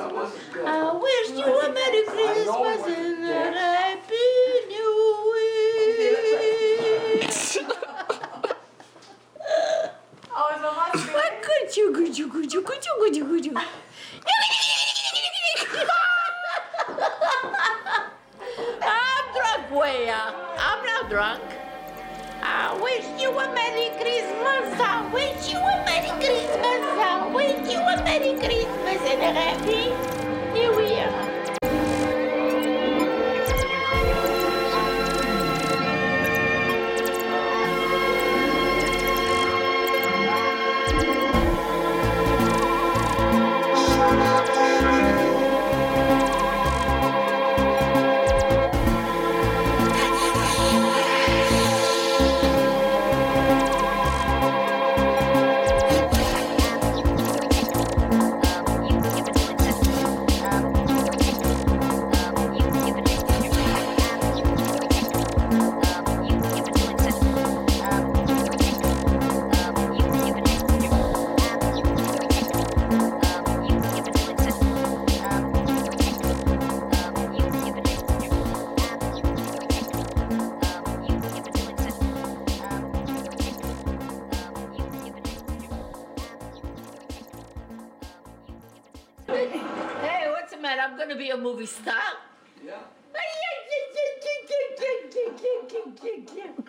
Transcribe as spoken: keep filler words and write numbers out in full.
I wish you a Merry Christmas and a Happy New Year. Oh, is mama singing? Cuchu, cuchu, cuchu, cuchu, cuchu, cuchu. I'm drunk, way. I'm not drunk. I wish you a Merry Christmas. I wish you a Merry Christmas. I wish you a Merry Christmas and a Happy New Year. Hey, what's the matter? I'm gonna be a movie star. Yeah. Yeah.